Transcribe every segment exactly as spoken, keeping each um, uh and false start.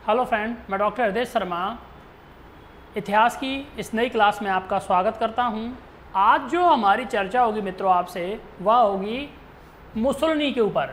Hello friend, मैं doctor हृदय शर्मा इतिहास की इस नई क्लास में आपका स्वागत करता हूं। आज जो हमारी चर्चा होगी मित्रों आपसे, वह होगी मुसोलिनी के ऊपर।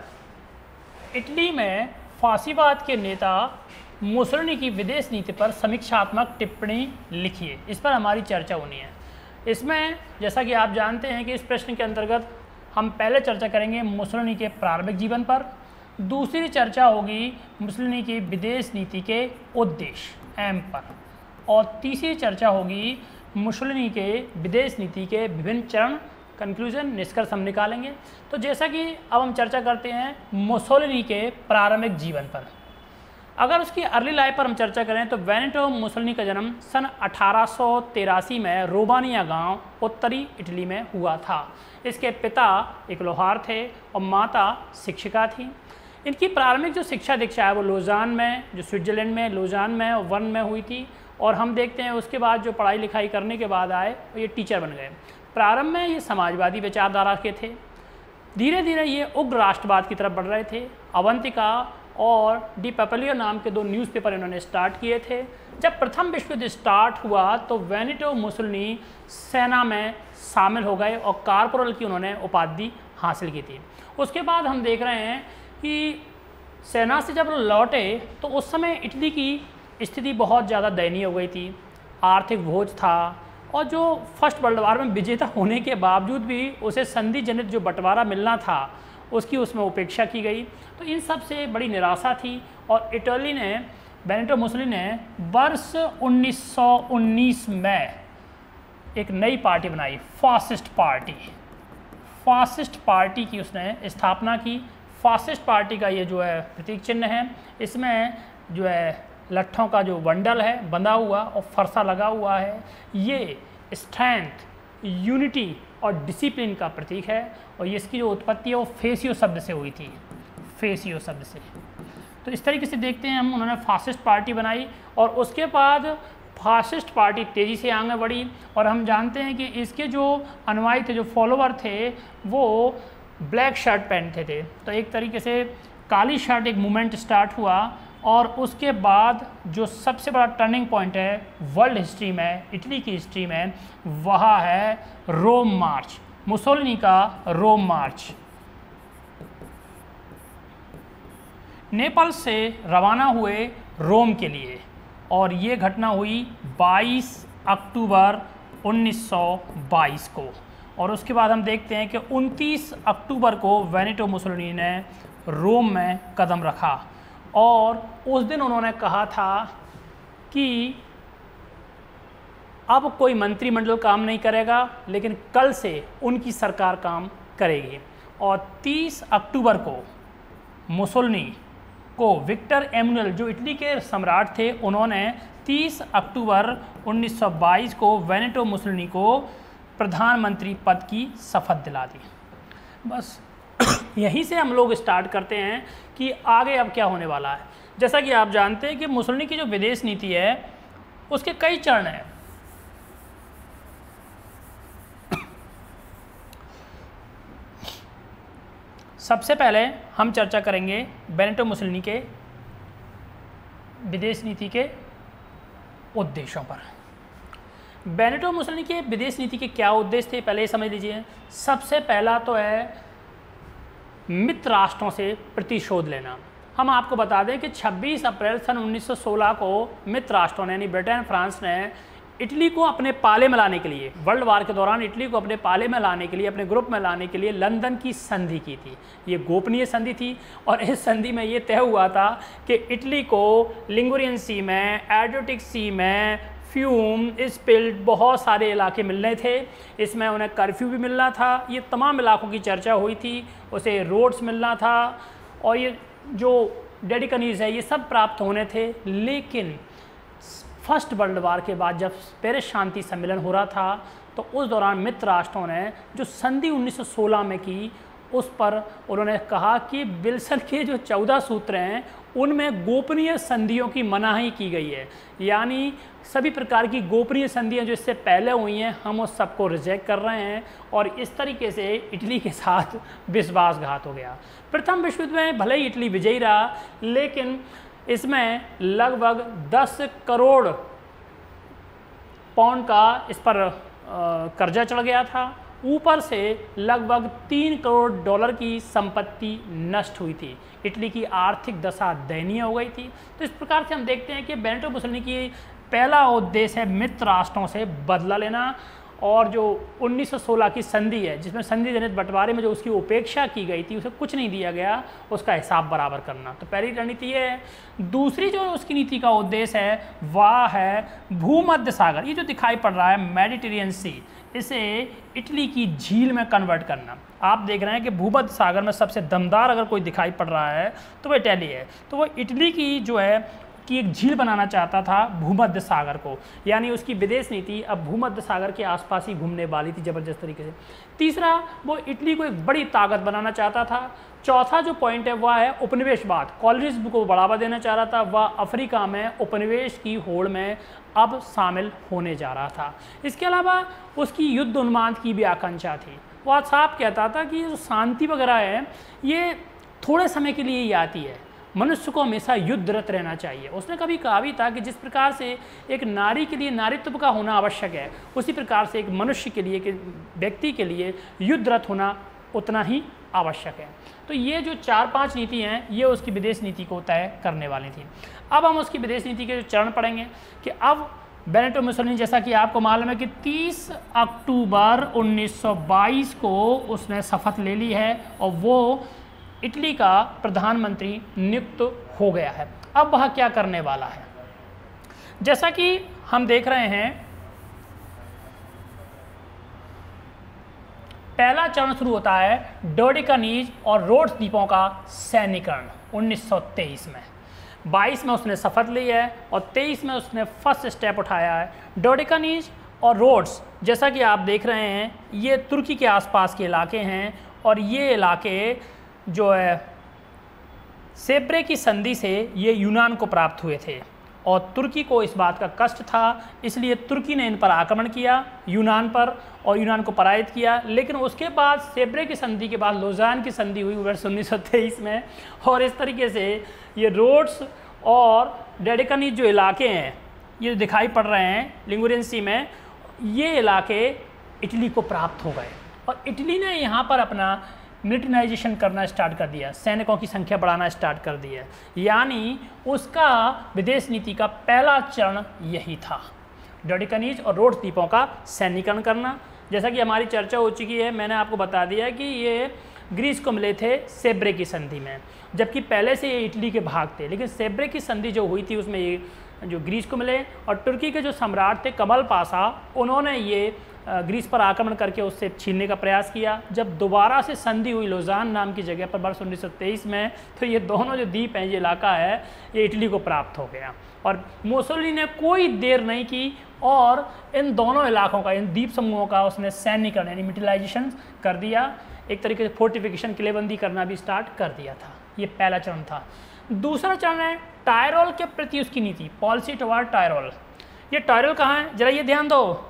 इटली में फासीवाद के नेता मुसोलिनी की विदेश नीति पर समीक्षात्मक टिप्पणी लिखिए, इस पर हमारी चर्चा होनी है। इसमें जैसा कि आप जानते हैं कि इस प्रश्न के अंतर्गत हम पहले चर्चा करेंगे मुसोलिनी के प्रारंभिक जीवन पर, दूसरी चर्चा होगी मुसोलिनी की विदेश नीति के उद्देश्य एम पर, और तीसरी चर्चा होगी मुसोलिनी के विदेश नीति के विभिन्न चरण, कंक्लूजन, निष्कर्ष हम निकालेंगे। तो जैसा कि अब हम चर्चा करते हैं मुसोलिनी के प्रारंभिक जीवन पर। अगर उसकी अर्ली लाइफ पर हम चर्चा करें तो बेनिटो मुसोलिनी का जन्म सन अठारह सौ तिरासी में रोमानिया गांव उत्तरी इटली में हुआ था। इसके पिता एक लोहार थे और माता शिक्षिका थी। इनकी प्रारंभिक जो शिक्षा दीक्षा है वो लोजान में, जो स्विट्जरलैंड में लोजान में और वन में हुई थी, और हम देखते हैं उसके बाद जो पढ़ाई लिखाई करने के बाद आए तो ये टीचर बन गए। प्रारंभ में ये समाजवादी विचारधारा के थे, धीरे धीरे ये उग्र राष्ट्रवाद की तरफ बढ़ रहे थे। अवंतिका और डी पेपलियो नाम के दो न्यूज़पेपर इन्होंने स्टार्ट किए थे। जब प्रथम विश्व युद्ध स्टार्ट हुआ तो बेनिटो मुसोलिनी सेना में शामिल हो गए और कारपोरल की उन्होंने उपाधि हासिल की थी। उसके बाद हम देख रहे हैं कि सेना से जब लौटे तो उस समय इटली की स्थिति बहुत ज़्यादा दयनीय हो गई थी, आर्थिक बोझ था, और जो फर्स्ट वर्ल्ड वार में विजेता होने के बावजूद भी उसे संधि जनित जो बंटवारा मिलना था उसकी उसमें उपेक्षा की गई। तो इन सब से बड़ी निराशा थी और इटली ने, बेनिटो मुसोलिनी ने वर्ष उन्नीस सौ उन्नीस में एक नई पार्टी बनाई, फासिस्ट पार्टी। फासिस्ट पार्टी की उसने स्थापना की। फासिस्ट पार्टी का ये जो है प्रतीक चिन्ह है, इसमें जो है लट्ठों का जो बंडल है बंधा हुआ और फरसा लगा हुआ है, ये स्ट्रेंथ, यूनिटी और डिसिप्लिन का प्रतीक है। और इसकी जो उत्पत्ति है वो फेसियो शब्द से हुई थी, फेसियो शब्द से। तो इस तरीके से देखते हैं हम, उन्होंने फासिस्ट पार्टी बनाई और उसके बाद फासिस्ट पार्टी तेज़ी से आगे बढ़ी। और हम जानते हैं कि इसके जो अनुयायी थे, जो फॉलोअर थे, वो ब्लैक शर्ट पहनते थे। तो एक तरीके से काली शर्ट एक मूवमेंट स्टार्ट हुआ और उसके बाद जो सबसे बड़ा टर्निंग पॉइंट है वर्ल्ड हिस्ट्री में, इटली की हिस्ट्री में, वह है रोम मार्च, मुसोलिनी का रोम मार्च। नेपल से रवाना हुए रोम के लिए और ये घटना हुई बाईस अक्टूबर उन्नीस सौ बाईस को। और उसके बाद हम देखते हैं कि उनतीस अक्टूबर को बेनिटो मुसोलिनी ने रोम में कदम रखा और उस दिन उन्होंने कहा था कि अब कोई मंत्रिमंडल काम नहीं करेगा, लेकिन कल से उनकी सरकार काम करेगी। और तीस अक्टूबर को मुसोलिनी को विक्टर एमुनल, जो इटली के सम्राट थे, उन्होंने तीस अक्टूबर उन्नीस सौ बाईस को बेनिटो मुसोलिनी को प्रधानमंत्री पद की शपथ दिला दी। बस यहीं से हम लोग स्टार्ट करते हैं कि आगे अब क्या होने वाला है। जैसा कि आप जानते हैं कि मुसोलिनी की जो विदेश नीति है उसके कई चरण हैं। सबसे पहले हम चर्चा करेंगे बेनिटो मुसोलिनी के विदेश नीति के उद्देश्यों पर। बेनिटो मुसोलिनी के विदेश नीति के क्या उद्देश्य थे, पहले ये समझ लीजिए। सबसे पहला तो है मित्र राष्ट्रों से प्रतिशोध लेना। हम आपको बता दें कि छब्बीस अप्रैल सन उन्नीस सौ सोलह को मित्र राष्ट्रों ने, यानी ब्रिटेन, फ्रांस ने इटली को अपने पाले में लाने के लिए, वर्ल्ड वार के दौरान इटली को अपने पाले में लाने के लिए, अपने ग्रुप में लाने के लिए लंदन की संधि की थी। ये गोपनीय संधि थी और इस संधि में ये तय हुआ था कि इटली को लिंगुरियन सी में, एड्रियाटिक सी में, फ्यूम, स्पिल्ट, बहुत सारे इलाके मिलने थे। इसमें उन्हें कर्फ्यू भी मिलना था। ये तमाम इलाकों की चर्चा हुई थी। उसे रोड्स मिलना था और ये जो डेडिकनीज है ये सब प्राप्त होने थे। लेकिन फर्स्ट वर्ल्ड वार के बाद जब पेरिस शांति सम्मेलन हो रहा था तो उस दौरान मित्र राष्ट्रों ने जो संधि उन्नीस सौ सोलह में की उस पर उन्होंने कहा कि विल्सन के जो चौदह सूत्र हैं उनमें गोपनीय संधियों की मनाही की गई है, यानी सभी प्रकार की गोपनीय संधियां जो इससे पहले हुई हैं हम उस सबको रिजेक्ट कर रहे हैं। और इस तरीके से इटली के साथ विश्वासघात हो गया। प्रथम विश्व युद्ध में भले ही इटली विजयी रहा, लेकिन इसमें लगभग दस करोड़ पाउंड का इस पर कर्जा चढ़ गया था। ऊपर से लगभग तीन करोड़ डॉलर की संपत्ति नष्ट हुई थी। इटली की आर्थिक दशा दयनीय हो गई थी। तो इस प्रकार से हम देखते हैं कि बेनिटो मुसोलिनी की पहला उद्देश्य है मित्र राष्ट्रों से बदला लेना, और जो उन्नीस सौ सोलह की संधि है जिसमें संधि जनित बंटवारे में जो उसकी उपेक्षा की गई थी, उसे कुछ नहीं दिया गया, उसका हिसाब बराबर करना। तो पहली रणनीति ये है। दूसरी जो उसकी नीति का उद्देश्य है वह है भूमध्य सागर, ये जो दिखाई पड़ रहा है मेडिटेरियन सी, इसे इटली की झील में कन्वर्ट करना। आप देख रहे हैं कि भूमध्य सागर में सबसे दमदार अगर कोई दिखाई पड़ रहा है तो वो इटली है। तो वो इटली की जो है कि एक झील बनाना चाहता था भूमध्य सागर को, यानी उसकी विदेश नीति अब भूमध्य सागर के आसपास ही घूमने वाली थी ज़बरदस्त तरीके से। तीसरा, वो इटली को एक बड़ी ताकत बनाना चाहता था। चौथा जो पॉइंट है वह है उपनिवेशवाद, कॉलोनिज्म को बढ़ावा देना चाह रहा था। वह अफ्रीका में उपनिवेश की होड़ में अब शामिल होने जा रहा था। इसके अलावा उसकी युद्ध उन्माद की भी आकांक्षा थी। वह साफ कहता था कि जो शांति वगैरह है ये थोड़े समय के लिए ही आती है, मनुष्य को हमेशा युद्धरत रहना चाहिए। उसने कभी कहा भी था कि जिस प्रकार से एक नारी के लिए नारीत्व का होना आवश्यक है, उसी प्रकार से एक मनुष्य के लिए, एक व्यक्ति के लिए युद्धरत होना उतना ही आवश्यक है। तो ये जो चार पांच नीति हैं ये उसकी विदेश नीति को तय करने वाली थी। अब हम उसकी विदेश नीति के जो चरण पढ़ेंगे कि अब बेनिटो मुसोलिनी, जैसा कि आपको मालूम है कि तीस अक्टूबर उन्नीस सौ बाईस को उसने शपथ ले ली है और वो इटली का प्रधानमंत्री नियुक्त हो गया है। अब वह क्या करने वाला है, जैसा कि हम देख रहे हैं, पहला चरण शुरू होता है डोडेकानीज और रोड्स द्वीपों का सैन्यीकरण उन्नीस सौ तेईस में। बाईस में उसने शपथ ली है और तेईस में उसने फर्स्ट स्टेप उठाया है। डोडेकानीज और रोड्स, जैसा कि आप देख रहे हैं, ये तुर्की के आसपास के इलाके हैं और ये इलाके जो है सेब्रे की संधि से ये यूनान को प्राप्त हुए थे और तुर्की को इस बात का कष्ट था, इसलिए तुर्की ने इन पर आक्रमण किया यूनान पर और यूनान को पराजित किया। लेकिन उसके बाद सेब्रे की संधि के बाद लोजान की संधि हुई वर्ष उन्नीस सौ तेईस में, और इस तरीके से ये रोड्स और डोडेकानीज जो इलाके हैं ये दिखाई पड़ रहे हैं लिगुरियन सी में, ये इलाके इटली को प्राप्त हो गए और इटली ने यहाँ पर अपना मिलिटराइजेशन करना स्टार्ट कर दिया, सैनिकों की संख्या बढ़ाना स्टार्ट कर दिया। यानी उसका विदेश नीति का पहला चरण यही था, डोडेकानीज और रोड्स द्वीपों का सैन्यीकरण करना। जैसा कि हमारी चर्चा हो चुकी है, मैंने आपको बता दिया कि ये ग्रीस को मिले थे सेब्रे की संधि में, जबकि पहले से ये इटली के भाग थे। लेकिन सेब्रे की संधि जो हुई थी उसमें ये जो ग्रीस को मिले, और तुर्की के जो सम्राट थे कमल पाशा, उन्होंने ये ग्रीस पर आक्रमण करके उससे छीनने का प्रयास किया। जब दोबारा से संधि हुई लोजान नाम की जगह पर वर्ष उन्नीस सौ तेईस में, तो ये दोनों जो द्वीप हैं, ये इलाका है, ये इटली को प्राप्त हो गया और मुसोलिनी ने कोई देर नहीं की और इन दोनों इलाकों का, इन द्वीप समूहों का उसने सैन्यीकरण यानी मिलिटराइजेशन कर दिया। एक तरीके से फोर्टिफिकेशन, किलेबंदी करना भी स्टार्ट कर दिया था। ये पहला चरण था। दूसरा चरण है टायरोल के प्रति उसकी नीति, पॉलिसी टुवर्ड टायरोल। ये टायरोल कहाँ है, जरा ये ध्यान दो।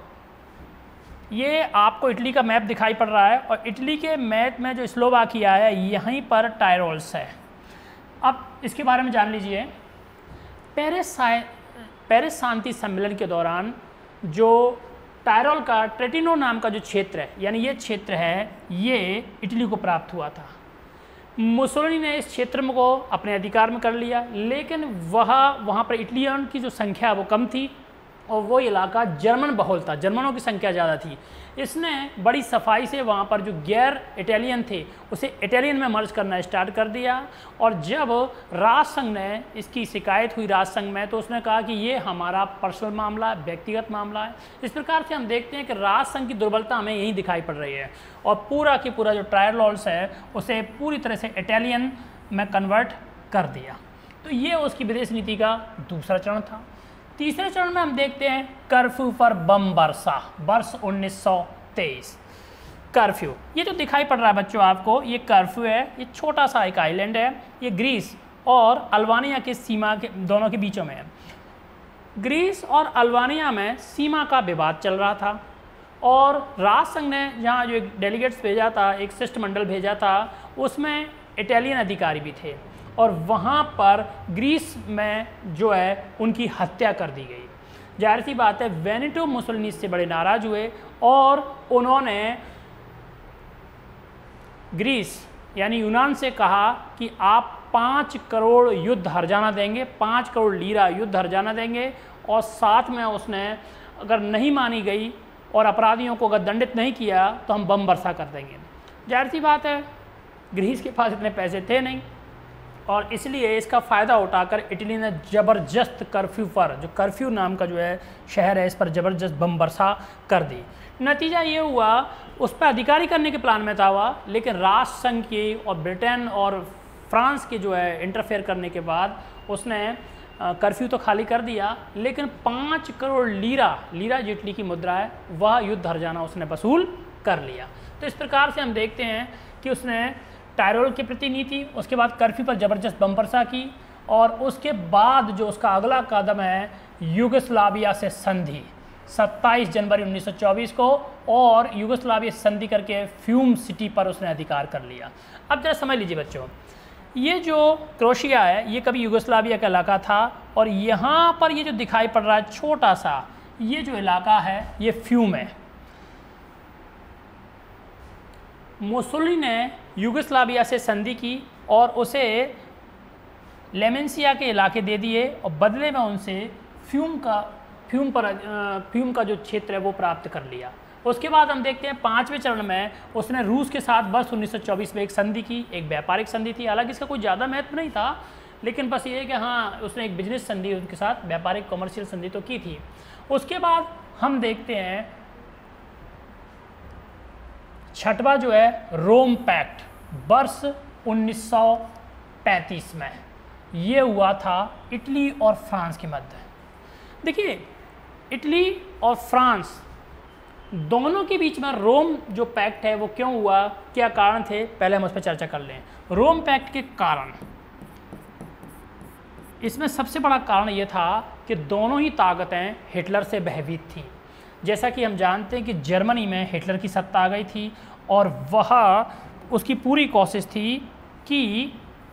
ये आपको इटली का मैप दिखाई पड़ रहा है और इटली के मैप में जो स्लोवाकिया है यहीं पर टायरोल्स है। अब इसके बारे में जान लीजिए। पेरिस पेरिस शांति सम्मेलन के दौरान जो टायरोल का ट्रेटिनो नाम का जो क्षेत्र है, यानी ये क्षेत्र है, ये इटली को प्राप्त हुआ था। मुसोलिनी ने इस क्षेत्र में को अपने अधिकार में कर लिया, लेकिन वह वहाँ पर इटलियन की जो संख्या वो कम थी और वो इलाका जर्मन बहुल था, जर्मनों की संख्या ज़्यादा थी। इसने बड़ी सफाई से वहाँ पर जो गैर इटालियन थे उसे इटालियन में मर्ज करना स्टार्ट कर दिया। और जब राजसंघ ने इसकी शिकायत हुई राजसंघ में, तो उसने कहा कि ये हमारा पर्सनल मामला है, व्यक्तिगत मामला है। इस प्रकार से हम देखते हैं कि राजसंघ की दुर्बलता हमें यहीं दिखाई पड़ रही है और पूरा की पूरा जो टायरोल्स है उसे पूरी तरह से इटालियन में कन्वर्ट कर दिया। तो ये उसकी विदेश नीति का दूसरा चरण था। तीसरे चरण में हम देखते हैं कर्फ्यू पर बम वर्षा, वर्ष उन्नीस सौ तेईस। कर्फ्यू, ये जो दिखाई पड़ रहा है बच्चों आपको, ये कर्फ्यू है। ये छोटा सा एक आइलैंड है, ये ग्रीस और अल्बानिया के सीमा के दोनों के बीचों में है। ग्रीस और अल्बानिया में सीमा का विवाद चल रहा था और राजसंघ ने जहाँ जो एक डेलीगेट्स भेजा था, एक शिष्टमंडल भेजा था, उसमें इटालियन अधिकारी भी थे और वहाँ पर ग्रीस में जो है उनकी हत्या कर दी गई। जाहिर सी बात है बेनिटो मुसोलिनी से बड़े नाराज हुए और उन्होंने ग्रीस यानी यूनान से कहा कि आप पाँच करोड़ युद्ध हर्जाना देंगे, पाँच करोड़ लीरा युद्ध हर्जाना देंगे, और साथ में उसने अगर नहीं मानी गई और अपराधियों को अगर दंडित नहीं किया तो हम बम वर्षा कर देंगे। जाहिर सी बात है ग्रीस के पास इतने पैसे थे नहीं, और इसलिए इसका फ़ायदा उठाकर इटली ने ज़बरदस्त कर्फ्यू पर, जो कर्फ्यू नाम का जो है शहर है, इस पर ज़बरदस्त बम वर्षा कर दी। नतीजा ये हुआ, उस पर अधिकारी करने के प्लान में था हुआ, लेकिन राष्ट्र संघ की और ब्रिटेन और फ्रांस के जो है इंटरफेयर करने के बाद उसने कर्फ्यू तो खाली कर दिया, लेकिन पाँच करोड़ लीरा लीरा जो इटली की मुद्रा है वह युद्ध हर्जाना उसने वसूल कर लिया। तो इस प्रकार से हम देखते हैं कि उसने टायरोल के प्रति नीति, उसके बाद कर्फ्यू पर ज़बरदस्त बम वर्षा की, और उसके बाद जो उसका अगला कदम है यूगोस्लाविया से संधि सत्ताईस जनवरी उन्नीस सौ चौबीस को, और यूगोस्लाविया से संधि करके फ्यूम सिटी पर उसने अधिकार कर लिया। अब जरा समझ लीजिए बच्चों, ये जो क्रोशिया है ये कभी यूगोस्लाविया का इलाका था, और यहाँ पर ये जो दिखाई पड़ रहा है छोटा सा ये जो इलाका है ये फ्यूम है। मुसोलिनी ने यूगोस्लाविया से संधि की और उसे लेमेंसिया के इलाके दे दिए, और बदले में उनसे फ्यूम का फ्यूम पर फ्यूम का जो क्षेत्र है वो प्राप्त कर लिया। उसके बाद हम देखते हैं पाँचवें चरण में उसने रूस के साथ वर्ष उन्नीस सौ चौबीस में एक संधि की, एक व्यापारिक संधि थी। हालांकि इसका कोई ज़्यादा महत्व नहीं था, लेकिन बस ये है कि हाँ उसने एक बिजनेस संधि उनके साथ, व्यापारिक कॉमर्शियल संधि तो की थी। उसके बाद हम देखते हैं छठवा जो है रोम पैक्ट वर्ष उन्नीस सौ पैंतीस में, ये हुआ था इटली और फ्रांस के मध्य। देखिए इटली और फ्रांस दोनों के बीच में रोम जो पैक्ट है वो क्यों हुआ, क्या कारण थे, पहले हम उस पर चर्चा कर लें। रोम पैक्ट के कारण, इसमें सबसे बड़ा कारण ये था कि दोनों ही ताकतें हिटलर से भयभीत थी। जैसा कि हम जानते हैं कि जर्मनी में हिटलर की सत्ता आ गई थी, और वह उसकी पूरी कोशिश थी कि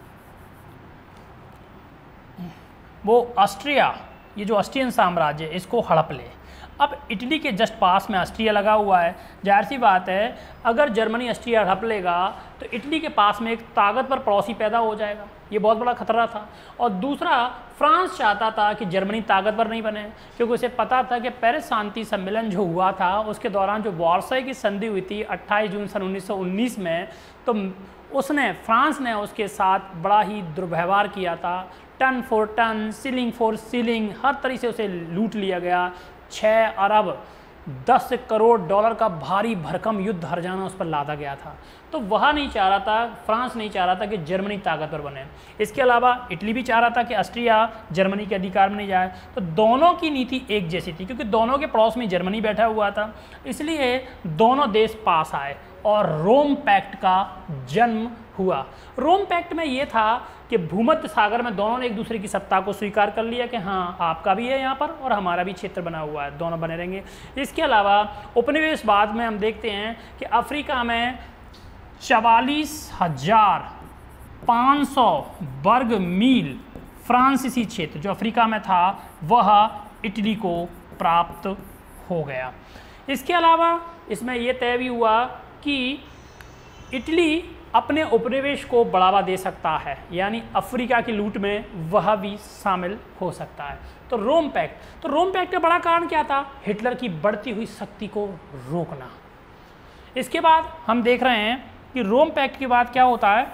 वो ऑस्ट्रिया, ये जो ऑस्ट्रियन साम्राज्य इसको हड़प ले। अब इटली के जस्ट पास में ऑस्ट्रिया लगा हुआ है, जाहिर सी बात है अगर जर्मनी ऑस्ट्रिया हड़प लेगा तो इटली के पास में एक ताकतवर पड़ोसी पैदा हो जाएगा, ये बहुत बड़ा खतरा था। और दूसरा, फ्रांस चाहता था कि जर्मनी ताकतवर नहीं बने, क्योंकि उसे पता था कि पेरिस शांति सम्मेलन जो हुआ था उसके दौरान जो वार्साई की संधि हुई थी अट्ठाईस जून सन उन्नीस सौ उन्नीस में, तो उसने फ्रांस ने उसके साथ बड़ा ही दुर्व्यवहार किया था। Ton for ton, ceiling for ceiling, हर तरीके से उसे लूट लिया गया। छः अरब दस करोड़ डॉलर का भारी भरकम युद्ध हर्जाना उस पर लादा गया था। तो वह नहीं चाह रहा था, फ्रांस नहीं चाह रहा था कि जर्मनी ताकतवर बने। इसके अलावा इटली भी चाह रहा था कि ऑस्ट्रिया जर्मनी के अधिकार में नहीं जाए। तो दोनों की नीति एक जैसी थी, क्योंकि दोनों के पड़ोस में जर्मनी बैठा हुआ था, इसलिए दोनों देश पास आए और रोम पैक्ट का जन्म हुआ। रोम पैक्ट में ये था कि भूमध्य सागर में दोनों ने एक दूसरे की सत्ता को स्वीकार कर लिया कि हाँ आपका भी है यहाँ पर और हमारा भी क्षेत्र बना हुआ है, दोनों बने रहेंगे। इसके अलावा उपनिवेशवाद में हम देखते हैं कि अफ्रीका में चवालीस हजार पाँच सौ वर्ग मील फ्रांसीसी क्षेत्र जो अफ्रीका में था वह इटली को प्राप्त हो गया। इसके अलावा इसमें यह तय भी हुआ कि इटली अपने उपनिवेश को बढ़ावा दे सकता है, यानी अफ्रीका की लूट में वह भी शामिल हो सकता है। तो रोम पैक्ट तो रोम पैक्ट का बड़ा कारण क्या था? हिटलर की बढ़ती हुई शक्ति को रोकना। इसके बाद हम देख रहे हैं कि रोम पैक्ट के बाद क्या होता है,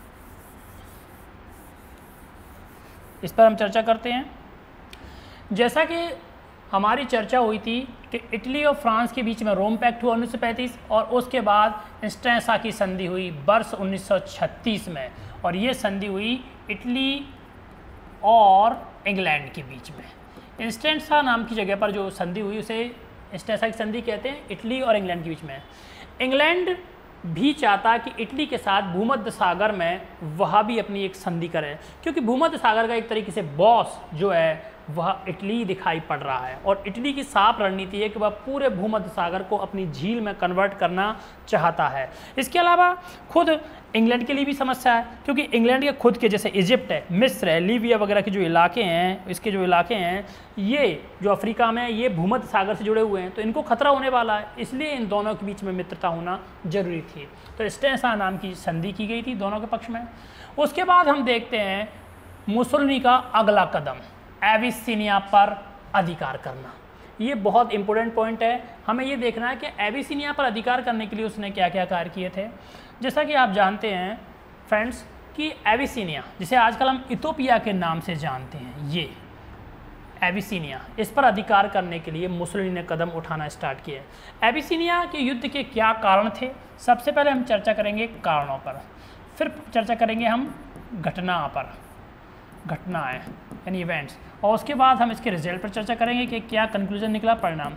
इस पर हम चर्चा करते हैं। जैसा कि हमारी चर्चा हुई थी कि इटली और फ्रांस के बीच में रोम पैक्ट हुआ उन्नीस सौ पैंतीस, और उसके बाद इंस्टेंसा की संधि हुई वर्ष उन्नीस सौ छत्तीस में, और ये संधि हुई इटली और इंग्लैंड के बीच में। इंस्टेंसा नाम की जगह पर जो संधि हुई उसे इंस्टेंसा की संधि कहते हैं, इटली और इंग्लैंड के बीच में। इंग्लैंड भी चाहता कि इटली के साथ भूमध्य सागर में वह भी अपनी एक संधि करे, क्योंकि भूमध्य सागर का एक तरीके से बॉस जो है वह इटली दिखाई पड़ रहा है। और इटली की साफ रणनीति है कि वह पूरे भूमध्य सागर को अपनी झील में कन्वर्ट करना चाहता है। इसके अलावा खुद इंग्लैंड के लिए भी समस्या है, क्योंकि इंग्लैंड के खुद के जैसे इजिप्ट है, मिस्र है, लीबिया वगैरह के जो इलाके हैं, इसके जो इलाके हैं ये जो अफ्रीका में, ये भूमध्य सागर से जुड़े हुए हैं, तो इनको खतरा होने वाला है, इसलिए इन दोनों के बीच में मित्रता होना जरूरी थी। तो स्टेंसा नाम की संधि की गई थी दोनों के पक्ष में। उसके बाद हम देखते हैं मुसोलिनी का अगला कदम, एबिसिनिया पर अधिकार करना। ये बहुत इंपॉर्टेंट पॉइंट है, हमें ये देखना है कि एबिसिनिया पर अधिकार करने के लिए उसने क्या क्या कार्य किए थे। जैसा कि आप जानते हैं फ्रेंड्स कि एबिसिनिया, जिसे आजकल हम इथोपिया के नाम से जानते हैं, ये एबिसिनिया, इस पर अधिकार करने के लिए मुसोलिनी ने कदम उठाना स्टार्ट किए। एबिसिनिया के युद्ध के क्या कारण थे, सबसे पहले हम चर्चा करेंगे कारणों पर, फिर चर्चा करेंगे हम घटना पर, घटनाएं यानी इवेंट्स, और उसके बाद हम इसके रिजल्ट पर चर्चा करेंगे कि क्या कंक्लूजन निकला, परिणाम।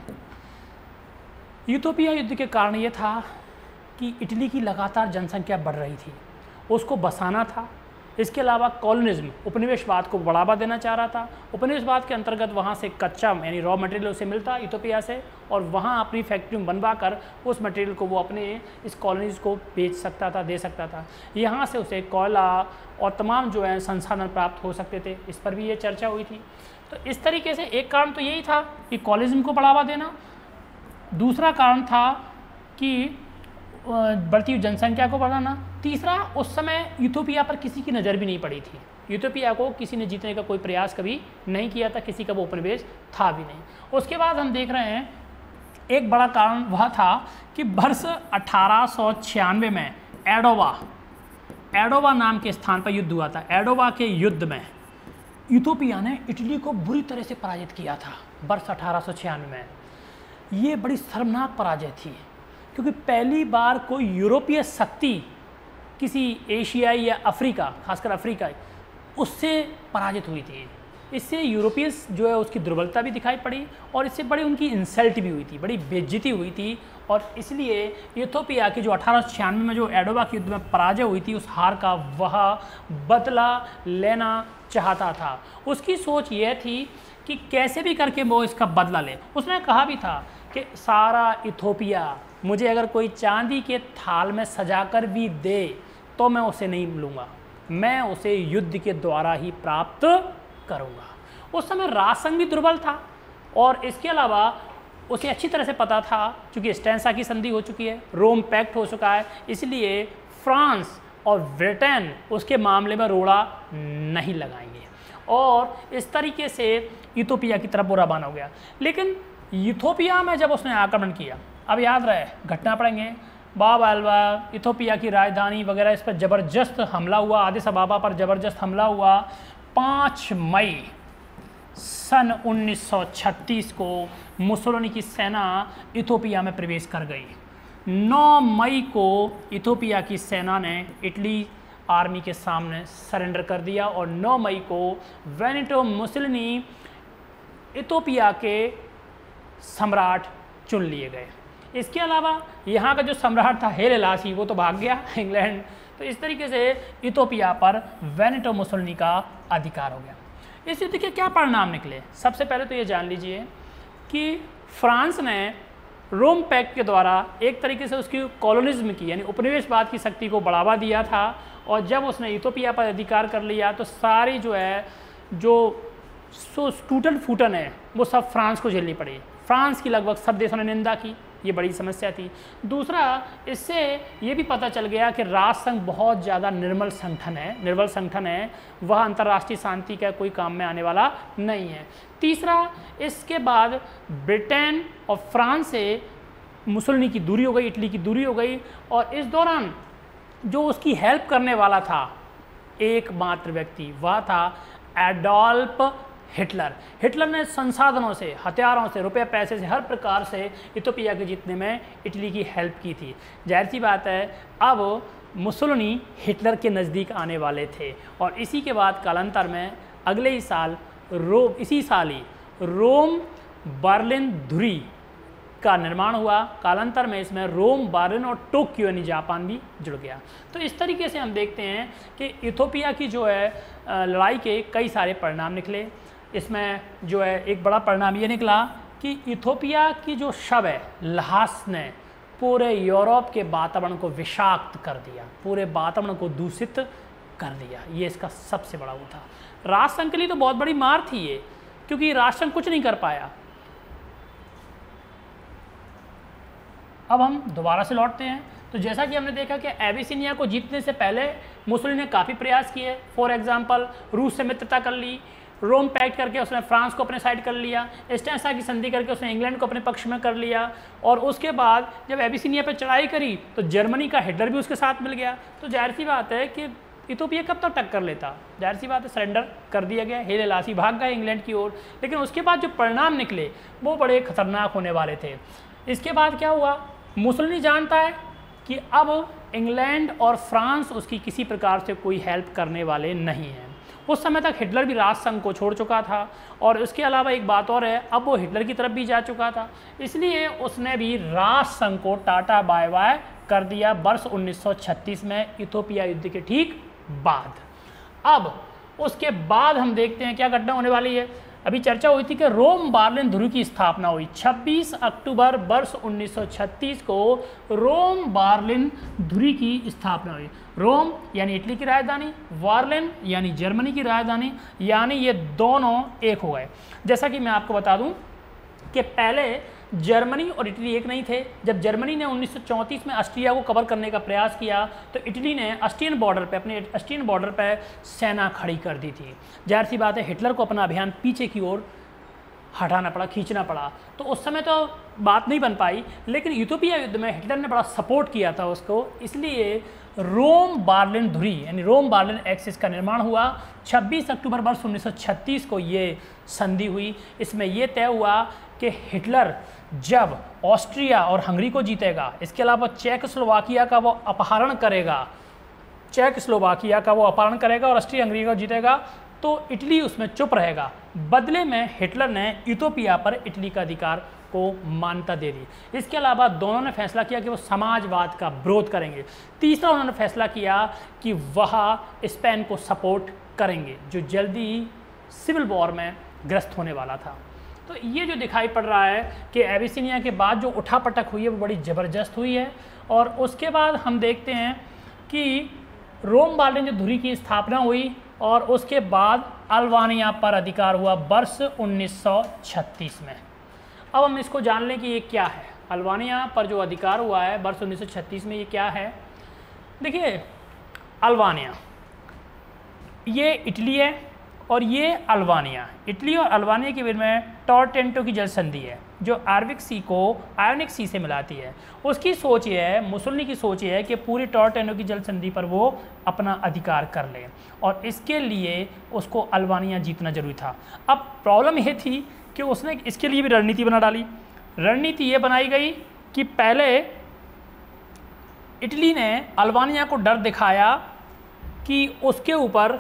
इथोपिया युद्ध के कारण ये था कि इटली की लगातार जनसंख्या बढ़ रही थी, उसको बसाना था। इसके अलावा कॉलोनिज्म, उपनिवेशवाद को बढ़ावा देना चाह रहा था। उपनिवेशवाद के अंतर्गत वहाँ से कच्चा यानी रॉ मटेरियल उसे मिलता इथोपिया से, और वहाँ अपनी फैक्ट्री में बनवा कर उस मटेरियल को वो अपने इस कॉलोनीज को बेच सकता था, दे सकता था। यहाँ से उसे कोयला और तमाम जो है संसाधन प्राप्त हो सकते थे, इस पर भी ये चर्चा हुई थी। तो इस तरीके से एक कारण तो यही था कि कॉलोनिज्म को बढ़ावा देना, दूसरा कारण था कि बढ़ती हुई जनसंख्या को बढ़ाना, तीसरा उस समय इथोपिया पर किसी की नज़र भी नहीं पड़ी थी। इथोपिया को किसी ने जीतने का कोई प्रयास कभी नहीं किया था, किसी का वो उपनिवेश था भी नहीं। उसके बाद हम देख रहे हैं एक बड़ा कारण वह था कि वर्ष अठारह सौ छियानवे में एडोवा एडोवा नाम के स्थान पर युद्ध हुआ था। एडोवा के युद्ध में इथोपिया ने इटली को बुरी तरह से पराजित किया था वर्ष अठारह सौ छियानवे में। ये बड़ी शर्मनाक पराजय थी, क्योंकि पहली बार कोई यूरोपीय शक्ति किसी एशियाई या अफ्रीका, खासकर अफ्रीका, उससे पराजित हुई थी। इससे यूरोपीय जो है उसकी दुर्बलता भी दिखाई पड़ी, और इससे बड़ी उनकी इंसल्ट भी हुई थी, बड़ी बेइज्जती हुई थी। और इसलिए इथोपिया की जो अठारह सौ छियानवे में जो एडोवा के युद्ध में पराजय हुई थी, उस हार का वह बदला लेना चाहता था। उसकी सोच यह थी कि कैसे भी करके वो इसका बदला ले। उसने कहा भी था कि सारा इथोपिया मुझे अगर कोई चांदी के थाल में सजाकर भी दे तो मैं उसे नहीं लूँगा, मैं उसे युद्ध के द्वारा ही प्राप्त करूँगा। उस समय राजसंघ भी दुर्बल था, और इसके अलावा उसे अच्छी तरह से पता था, चूँकि स्टेंसा की संधि हो चुकी है, रोम पैक्ट हो चुका है, इसलिए फ्रांस और ब्रिटेन उसके मामले में रोड़ा नहीं लगाएंगे। और इस तरीके से इथोपिया की तरफ वो रवाना हो गया। लेकिन इथोपिया में जब उसने आक्रमण किया, अब याद रहे घटना पढ़ेंगे, बाब अल्वा इथोपिया की राजधानी वगैरह, इस पर ज़बरदस्त हमला हुआ, आदिस अबाबा पर ज़बरदस्त हमला हुआ। पाँच मई सन उन्नीस सौ छत्तीस को मुसोलिनी की सेना इथोपिया में प्रवेश कर गई। नौ मई को इथोपिया की सेना ने इटली आर्मी के सामने सरेंडर कर दिया, और नौ मई को बेनिटो मुसोलिनी इथोपिया के सम्राट चुन लिए गए। इसके अलावा यहाँ का जो सम्राट था हेले लासी, वो तो भाग गया इंग्लैंड। तो इस तरीके से इथोपिया पर बेनिटो मुसोलिनी का अधिकार हो गया। इस युद्ध के क्या परिणाम निकले, सबसे पहले तो ये जान लीजिए कि फ्रांस ने रोम पैक्ट के द्वारा एक तरीके से उसकी कॉलोनिज्म की यानी उपनिवेशवाद की शक्ति को बढ़ावा दिया था, और जब उसने इथोपिया पर अधिकार कर लिया तो सारी जो है जो सो टूटन फूटन है वो सब फ्रांस को झेलनी पड़ी। फ्रांस की लगभग सब देशों ने निंदा की, ये बड़ी समस्या थी। दूसरा, इससे ये भी पता चल गया कि राष्ट्रसंघ बहुत ज़्यादा निर्मल संगठन है निर्बल संगठन है, वह अंतर्राष्ट्रीय शांति का कोई काम में आने वाला नहीं है। तीसरा, इसके बाद ब्रिटेन और फ्रांस से मुसोलिनी की दूरी हो गई, इटली की दूरी हो गई, और इस दौरान जो उसकी हेल्प करने वाला था एकमात्र व्यक्ति, वह था एडोल्फ हिटलर। हिटलर ने संसाधनों से, हथियारों से, रुपए पैसे से, हर प्रकार से इथोपिया के जीतने में इटली की हेल्प की थी। जाहिर सी बात है अब मुसोलिनी हिटलर के नज़दीक आने वाले थे, और इसी के बाद कालांतर में अगले ही साल रोम इसी साल ही रोम बर्लिन धुरी का निर्माण हुआ। कालांतर में इसमें रोम, बर्लिन और टोक्यो यानी जापान भी जुड़ गया। तो इस तरीके से हम देखते हैं कि इथोपिया की जो है लड़ाई के कई सारे परिणाम निकले। इसमें जो है एक बड़ा परिणाम ये निकला कि इथोपिया की जो शव है ल्हास ने पूरे यूरोप के वातावरण को विषाक्त कर दिया, पूरे वातावरण को दूषित कर दिया। ये इसका सबसे बड़ा वो था। राष्ट्रसंघ के लिए तो बहुत बड़ी मार थी ये, क्योंकि राष्ट्रसंघ कुछ नहीं कर पाया। अब हम दोबारा से लौटते हैं। तो जैसा कि हमने देखा कि एबिसिनिया को जीतने से पहले मुसोलिनी ने काफ़ी प्रयास किए। फॉर एग्जांपल रूस से मित्रता कर ली, रोम पैक्ट करके उसने फ्रांस को अपने साइड कर लिया, एस्टेंसा की संधि करके उसने इंग्लैंड को अपने पक्ष में कर लिया, और उसके बाद जब एबिसिनिया पर चढ़ाई करी तो जर्मनी का हिटलर भी उसके साथ मिल गया। तो जाहिर सी बात है कि इथोपिया कब तक टक्कर लेता, जाहिर सी बात है सरेंडर कर दिया गया, हेले लासी भाग गए इंग्लैंड की ओर। लेकिन उसके बाद जो परिणाम निकले वो बड़े खतरनाक होने वाले थे। इसके बाद क्या हुआ, मुसोलिनी जानता है कि अब इंग्लैंड और फ्रांस उसकी किसी प्रकार से कोई हेल्प करने वाले नहीं हैं। उस समय तक हिटलर भी राष्ट्रसंघ को छोड़ चुका था, और इसके अलावा एक बात और है, अब वो हिटलर की तरफ भी जा चुका था, इसलिए उसने भी राष्ट्रसंघ को टाटा बाय बाय कर दिया वर्ष उन्नीस सौ छत्तीस में इथोपिया युद्ध के ठीक बाद। अब उसके बाद हम देखते हैं क्या घटना होने वाली है। अभी चर्चा हुई थी कि रोम बार्लिन धुरी की स्थापना हुई। छब्बीस अक्टूबर वर्ष उन्नीस सौ छत्तीस को रोम बार्लिन धुरी की स्थापना हुई। रोम यानी इटली की राजधानी, बार्लिन यानी जर्मनी की राजधानी, यानी ये दोनों एक हो गए। जैसा कि मैं आपको बता दूं कि पहले जर्मनी और इटली एक नहीं थे। जब जर्मनी ने उन्नीस सौ चौंतीस में ऑस्ट्रिया को कवर करने का प्रयास किया तो इटली ने ऑस्ट्रियन बॉर्डर पे अपने ऑस्ट्रियन बॉर्डर पे सेना खड़ी कर दी थी। जाहिर सी बात है हिटलर को अपना अभियान पीछे की ओर हटाना पड़ा, खींचना पड़ा। तो उस समय तो बात नहीं बन पाई, लेकिन इथोपिया युद्ध में हिटलर ने बड़ा सपोर्ट किया था उसको, इसलिए रोम बार्लिन धुरी यानी रोम बार्लिन एक्सिस का निर्माण हुआ। छब्बीस अक्टूबर वर्ष उन्नीस सौ छत्तीस को ये संधि हुई। इसमें यह तय हुआ कि हिटलर जब ऑस्ट्रिया और हंगरी को जीतेगा, इसके अलावा चेकोस्लोवाकिया का वो अपहरण करेगा, चेकोस्लोवाकिया का वो अपहरण करेगा और ऑस्ट्रिया हंगरी को जीतेगा, तो इटली उसमें चुप रहेगा। बदले में हिटलर ने इथोपिया पर इटली का अधिकार को मान्यता दे दी। इसके अलावा दोनों ने फैसला किया कि वो समाजवाद का विरोध करेंगे। तीसरा उन्होंने फैसला किया कि वह स्पेन को सपोर्ट करेंगे, जो जल्दी सिविल वॉर में ग्रस्त होने वाला था। तो ये जो दिखाई पड़ रहा है कि एबिसिनिया के बाद जो उठापटक हुई है वो बड़ी ज़बरदस्त हुई है। और उसके बाद हम देखते हैं कि रोम बार्लिन जो धुरी की स्थापना हुई, और उसके बाद अल्बानिया पर अधिकार हुआ वर्ष उन्नीस सौ छत्तीस में। अब हम इसको जान लें कि ये क्या है। अल्बानिया पर जो अधिकार हुआ है वर्ष उन्नीस सौ छत्तीस में, ये क्या है। देखिए, अल्बानिया ये इटली है और ये अल्बानिया। इटली और अल्बानिया के बीच में टॉरटेंटो की जल संधि है जो आर्विक सी को आयोनिक सी से मिलाती है। उसकी सोच ये है, मुसोलिनी की सोच ये है कि पूरी टॉरटेंटो की जल संधि पर वो अपना अधिकार कर ले, और इसके लिए उसको अल्बानिया जीतना जरूरी था। अब प्रॉब्लम ये थी कि उसने इसके लिए भी रणनीति बना डाली। रणनीति ये बनाई गई कि पहले इटली ने अल्बानिया को डर दिखाया कि उसके ऊपर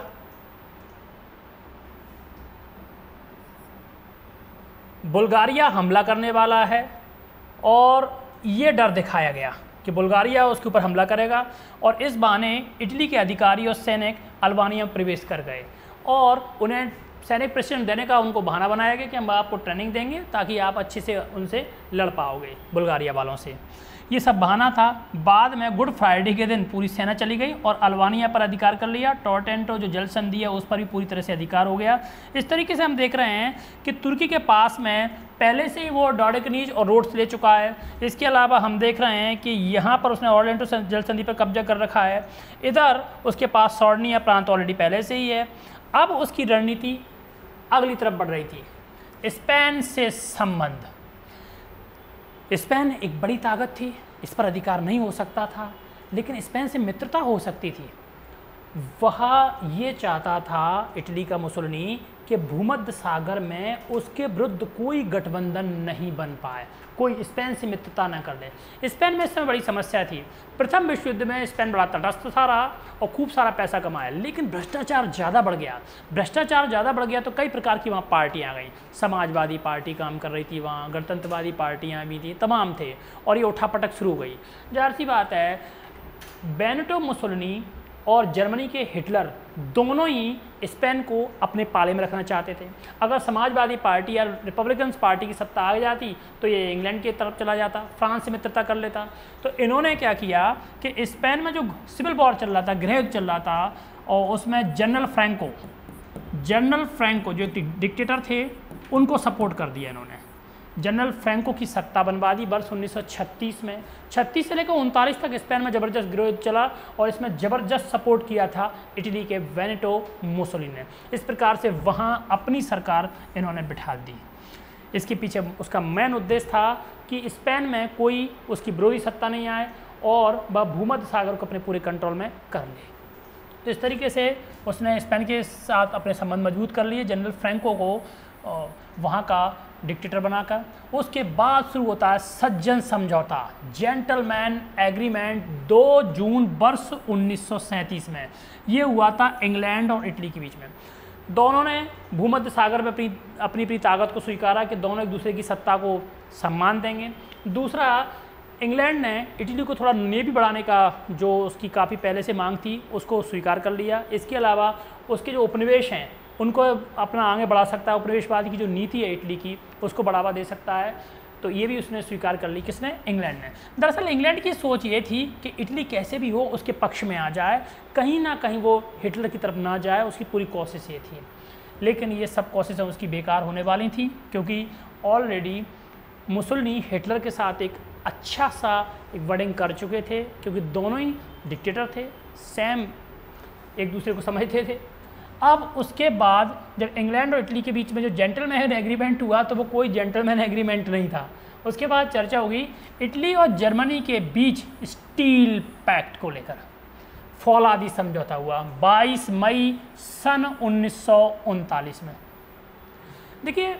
बुल्गारिया हमला करने वाला है, और ये डर दिखाया गया कि बुल्गारिया उसके ऊपर हमला करेगा, और इस बहाने इटली के अधिकारी और सैनिक अल्बानिया में प्रवेश कर गए, और उन्हें सैनिक प्रशिक्षण देने का उनको बहाना बनाया गया कि हम आपको ट्रेनिंग देंगे ताकि आप अच्छे से उनसे लड़ पाओगे बुल्गारिया वालों से। ये सब बहाना था। बाद में गुड फ्राइडे के दिन पूरी सेना चली गई और अल्बानिया पर अधिकार कर लिया। टॉरटेंटो जो जल संधि है उस पर भी पूरी तरह से अधिकार हो गया। इस तरीके से हम देख रहे हैं कि तुर्की के पास में पहले से ही वो डोडेकनीज और रोड्स ले चुका है। इसके अलावा हम देख रहे हैं कि यहाँ पर उसने ऑर्लेंटो जल संधि पर कब्जा कर रखा है। इधर उसके पास सॉर्डिनिया प्रांत ऑलरेडी पहले से ही है। अब उसकी रणनीति अगली तरफ बढ़ रही थी, स्पेन से संबंध। स्पेन एक बड़ी ताकत थी, इस पर अधिकार नहीं हो सकता था, लेकिन स्पेन से मित्रता हो सकती थी। वह ये चाहता था इटली का मुसोलिनी कि भूमध्य सागर में उसके विरुद्ध कोई गठबंधन नहीं बन पाए, कोई स्पेन से मित्रता न कर ले। स्पेन में इस समय बड़ी समस्या थी। प्रथम विश्व युद्ध में स्पेन बड़ा तटस्थ था रहा और खूब सारा पैसा कमाया, लेकिन भ्रष्टाचार ज़्यादा बढ़ गया। भ्रष्टाचार ज़्यादा बढ़ गया तो कई प्रकार की वहाँ पार्टियाँ आ गई। समाजवादी पार्टी काम कर रही थी वहाँ, गणतंत्रवादी पार्टियाँ भी थी, तमाम थे, और ये उठापटक शुरू हो गई। जाहिर सी बात है बेनिटो मुसोलिनी और जर्मनी के हिटलर दोनों ही स्पेन को अपने पाले में रखना चाहते थे। अगर समाजवादी पार्टी या रिपब्लिकन्स पार्टी की सत्ता आ जाती तो ये इंग्लैंड की तरफ चला जाता, फ्रांस से मित्रता कर लेता। तो इन्होंने क्या किया कि स्पेन में जो सिविल वॉर चल रहा था, गृह युद्ध चल रहा था, और उसमें जनरल फ्रैंको जनरल फ्रैंको जो एक डिक्टेटर थे उनको सपोर्ट कर दिया इन्होंने। जनरल फ्रैंको की सत्ता बनवा दी वर्ष उन्नीस सौ छत्तीस में। छत्तीस से लेकर उनतालीस तक स्पेन में ज़बरदस्त गृह युद्ध चला और इसमें ज़बरदस्त सपोर्ट किया था इटली के बेनिटो मुसोलिनी ने। इस प्रकार से वहाँ अपनी सरकार इन्होंने बिठा दी। इसके पीछे उसका मेन उद्देश्य था कि स्पेन में कोई उसकी विरोधी सत्ता नहीं आए और वह भूमध्य सागर को अपने पूरे कंट्रोल में कर ले। तो इस तरीके से उसने स्पेन के साथ अपने संबंध मजबूत कर लिए, जनरल फ्रैंको को वहाँ का डिक्टेटर बनाकर। उसके बाद शुरू होता है सज्जन समझौता, जेंटलमैन एग्रीमेंट, दो जून वर्ष उन्नीस सौ सैंतीस में। ये हुआ था इंग्लैंड और इटली के बीच में। दोनों ने भूमध्य सागर में अपनी अपनी अपनी ताकत को स्वीकारा कि दोनों एक दूसरे की सत्ता को सम्मान देंगे। दूसरा, इंग्लैंड ने इटली को थोड़ा नेवी बढ़ाने का जो उसकी काफ़ी पहले से मांग थी उसको स्वीकार कर लिया। इसके अलावा उसके जो उपनिवेश हैं उनको अपना आगे बढ़ा सकता है, उपनिवेशवादी की जो नीति है इटली की उसको बढ़ावा दे सकता है। तो ये भी उसने स्वीकार कर ली। किसने? इंग्लैंड ने। दरअसल इंग्लैंड की सोच ये थी कि इटली कैसे भी हो उसके पक्ष में आ जाए, कहीं ना कहीं वो हिटलर की तरफ ना जाए, उसकी पूरी कोशिश ये थी। लेकिन ये सब कोशिशें उसकी बेकार होने वाली थी क्योंकि ऑलरेडी मुसोलिनी हिटलर के साथ एक अच्छा सा एक वर्डिंग कर चुके थे, क्योंकि दोनों ही डिक्टेटर थे, सेम एक दूसरे को समझते थे। अब उसके बाद जब इंग्लैंड और इटली के बीच में जो जेंटलमैन एग्रीमेंट हुआ तो वो कोई जेंटलमैन एग्रीमेंट नहीं था। उसके बाद चर्चा होगी इटली और जर्मनी के बीच स्टील पैक्ट को लेकर। फौलादी समझौता हुआ बाईस मई सन उन्नीस सौ उनतालीस में। देखिए,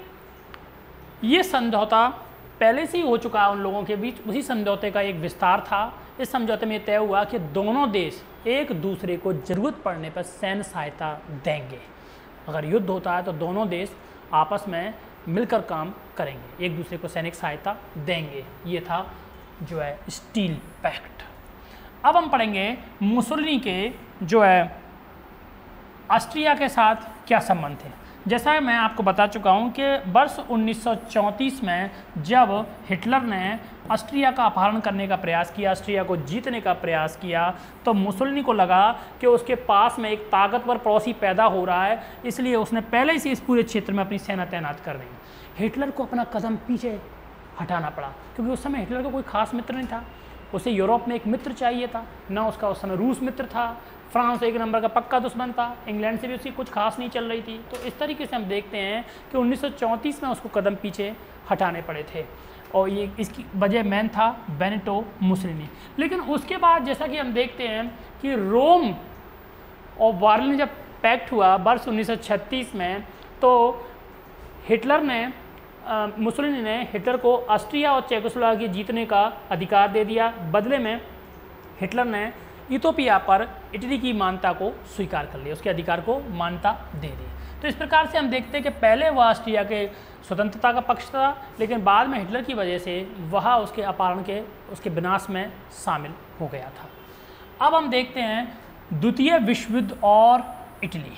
ये समझौता पहले से ही हो चुका है उन लोगों के बीच, उसी समझौते का एक विस्तार था। इस समझौते में तय हुआ कि दोनों देश एक दूसरे को ज़रूरत पड़ने पर सैन्य सहायता देंगे। अगर युद्ध होता है तो दोनों देश आपस में मिलकर काम करेंगे, एक दूसरे को सैनिक सहायता देंगे। ये था जो है स्टील पैक्ट। अब हम पढ़ेंगे मुसोलिनी के जो है ऑस्ट्रिया के साथ क्या संबंध थे। जैसा मैं आपको बता चुका हूँ कि वर्ष उन्नीस सौ चौंतीस में जब हिटलर ने ऑस्ट्रिया का अपहरण करने का प्रयास किया, ऑस्ट्रिया को जीतने का प्रयास किया, तो मुसोलिनी को लगा कि उसके पास में एक ताकतवर पड़ोसी पैदा हो रहा है, इसलिए उसने पहले से इस पूरे क्षेत्र में अपनी सेना तैनात कर दी। हिटलर को अपना कदम पीछे हटाना पड़ा क्योंकि उस समय हिटलर का कोई खास मित्र नहीं था। उसे यूरोप में एक मित्र चाहिए था, ना उसका उस समय रूस मित्र था, फ्रांस एक नंबर का पक्का दुश्मन था, इंग्लैंड से भी उसकी कुछ खास नहीं चल रही थी। तो इस तरीके से हम देखते हैं कि उन्नीस सौ चौंतीस में उसको कदम पीछे हटाने पड़े थे और ये इसकी वजह मैन था बेनिटो मुसोलिनी। लेकिन उसके बाद जैसा कि हम देखते हैं कि रोम और बर्लिन जब पैक्ट हुआ वर्ष उन्नीस सौ छत्तीस में, तो हिटलर ने मुसोलिनी ने हिटलर को ऑस्ट्रिया और चेकोस्लोवाकिया जीतने का अधिकार दे दिया। बदले में हिटलर ने इथोपिया पर इटली की मान्यता को स्वीकार कर लिया, उसके अधिकार को मान्यता दे दी। तो इस प्रकार से हम देखते हैं कि पहले वह ऑस्ट्रिया के स्वतंत्रता का पक्ष था, लेकिन बाद में हिटलर की वजह से वह उसके अपहरण के उसके विनाश में शामिल हो गया था। अब हम देखते हैं द्वितीय विश्व युद्ध और इटली।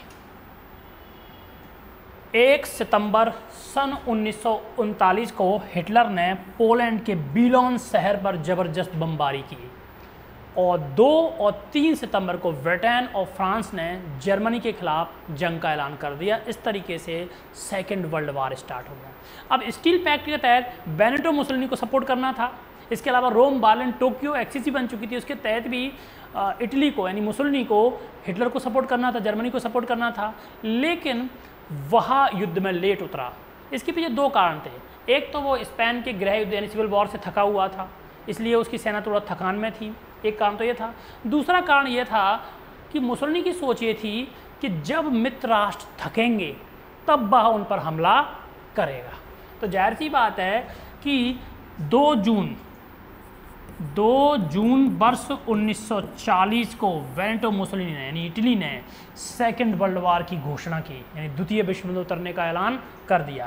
एक सितंबर सन उन्नीस सौ उनतालीस को हिटलर ने पोलैंड के बिलोन शहर पर जबरदस्त बमबारी की और दो और तीन सितंबर को ब्रिटेन और फ्रांस ने जर्मनी के खिलाफ जंग का ऐलान कर दिया। इस तरीके से सेकेंड वर्ल्ड वार स्टार्ट हो गया। अब स्टील पैक्ट के तहत बेनिटो मुसोलिनी को सपोर्ट करना था। इसके अलावा रोम, बर्लिन, टोक्यो एक्सिस बन चुकी थी, उसके तहत भी इटली को यानी मुसोलिनी को हिटलर को सपोर्ट करना था, जर्मनी को सपोर्ट करना था। लेकिन वह युद्ध में लेट उतरा। इसके पीछे दो कारण थे। एक तो वो स्पेन के गृह युद्ध यानी सिविल वॉर से थका हुआ था, इसलिए उसकी सेना थोड़ा थकान में थी, एक कारण तो ये था। दूसरा कारण ये था कि मुसोलिनी की सोच ये थी कि जब मित्र राष्ट्र थकेंगे तब वह उन पर हमला करेगा। तो जाहिर सी बात है कि दो जून दो जून वर्ष उन्नीस सौ चालीस को बेनिटो मुसोलिनी ने यानी इटली ने सेकेंड वर्ल्ड वार की घोषणा की, यानी द्वितीय विश्व युद्ध उतरने का ऐलान कर दिया।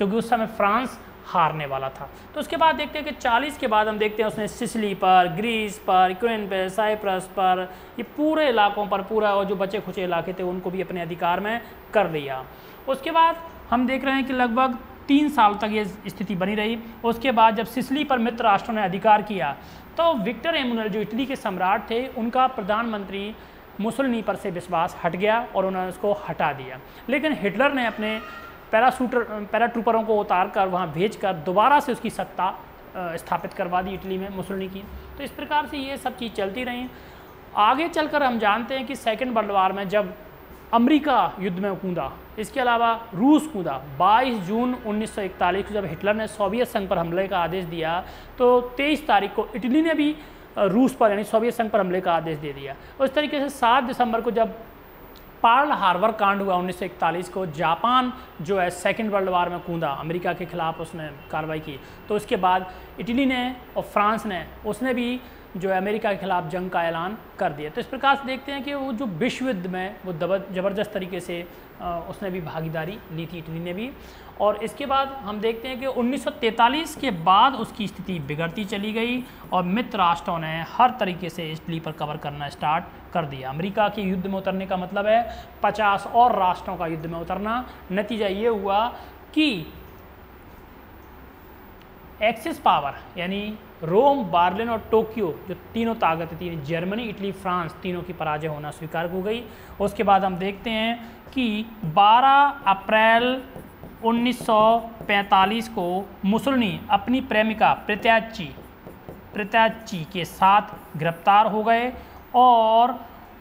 क्योंकि उस समय फ्रांस हारने वाला था। तो उसके बाद देखते हैं कि चालीस के बाद हम देखते हैं उसने सिसिली पर, ग्रीस पर, यूक्रेन पर, साइप्रस पर, ये पूरे इलाकों पर, पूरा और जो बचे खुचे इलाके थे उनको भी अपने अधिकार में कर लिया। उसके बाद हम देख रहे हैं कि लगभग तीन साल तक ये स्थिति बनी रही। उसके बाद जब सिसिली पर मित्र राष्ट्रों ने अधिकार किया तो विक्टर एमुनल जो इटली के सम्राट थे, उनका प्रधानमंत्री मुसोलिनी पर से विश्वास हट गया और उन्होंने उसको हटा दिया। लेकिन हिटलर ने अपने पैराशूटर पैराट्रूपरों को उतार कर वहाँ भेज कर दोबारा से उसकी सत्ता स्थापित करवा दी इटली में मुसोलिनी की। तो इस प्रकार से ये सब चीज़ चलती रही। आगे चलकर हम जानते हैं कि सेकेंड वर्ल्ड वार में जब अमेरिका युद्ध में कूदा, इसके अलावा रूस कूदा, बाईस जून उन्नीस सौ इकतालीस को जब हिटलर ने सोवियत संघ पर हमले का आदेश दिया तो तेईस तारीख को इटली ने भी रूस पर यानी सोवियत संघ पर हमले का आदेश दे दिया। उस तरीके से सात दिसंबर को जब पर्ल हार्बर कांड हुआ उन्नीस सौ इकतालीस को, जापान जो है सेकेंड वर्ल्ड वार में कूदा, अमेरिका के खिलाफ उसने कार्रवाई की। तो उसके बाद इटली ने और फ्रांस ने उसने भी जो है अमेरिका के खिलाफ जंग का ऐलान कर दिया। तो इस प्रकार से देखते हैं कि वो जो विश्व युद्ध में वो ज़बरदस्त तरीके से उसने भी भागीदारी ली थी, इटली ने भी। और इसके बाद हम देखते हैं कि उन्नीस सौ तैंतालीस के बाद उसकी स्थिति बिगड़ती चली गई और मित्र राष्ट्रों ने हर तरीके से इटली पर कवर करना स्टार्ट कर दिया। अमेरिका के युद्ध में उतरने का मतलब है पचास और राष्ट्रों का युद्ध में उतरना। नतीजा ये हुआ कि एक्सिस पावर यानी रोम, बार्लिन और टोक्यो जो तीनों ताकतें थी, जर्मनी, इटली, फ्रांस, तीनों की पराजय होना स्वीकार हो गई। उसके बाद हम देखते हैं कि बारह अप्रैल उन्नीस सौ पैंतालीस को मुसोलिनी अपनी प्रेमिका प्रत्याची प्रत्याची के साथ गिरफ्तार हो गए और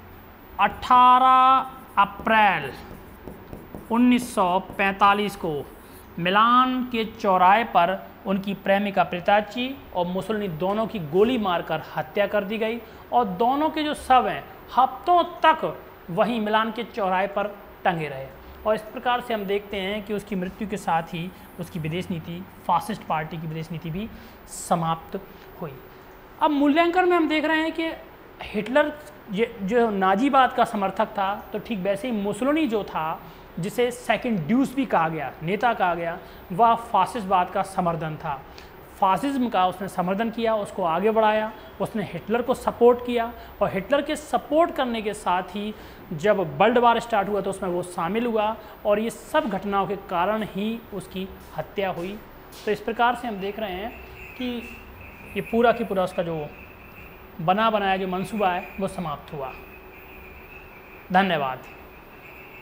अठारह अप्रैल उन्नीस सौ पैंतालीस को मिलान के चौराहे पर उनकी प्रेमिका प्रत्याची और मुसोलिनी दोनों की गोली मारकर हत्या कर दी गई और दोनों के जो शव हैं हफ्तों तक वहीं मिलान के चौराहे पर टंगे रहे। और इस प्रकार से हम देखते हैं कि उसकी मृत्यु के साथ ही उसकी विदेश नीति, फासिस्ट पार्टी की विदेश नीति भी समाप्त हुई। अब मूल्यांकन में हम देख रहे हैं कि हिटलर जो नाजीवाद का समर्थक था, तो ठीक वैसे ही मुसोलिनी जो था, जिसे सेकंड ड्यूस भी कहा गया, नेता कहा गया, वह फासिस्टवाद का समर्थन था। फासिज्म का उसने समर्थन किया, उसको आगे बढ़ाया, उसने हिटलर को सपोर्ट किया और हिटलर के सपोर्ट करने के साथ ही जब वर्ल्ड वार स्टार्ट हुआ तो उसमें वो शामिल हुआ और ये सब घटनाओं के कारण ही उसकी हत्या हुई। तो इस प्रकार से हम देख रहे हैं कि ये पूरा की पूरा उसका जो बना बनाया जो मंसूबा है वो समाप्त हुआ। धन्यवाद।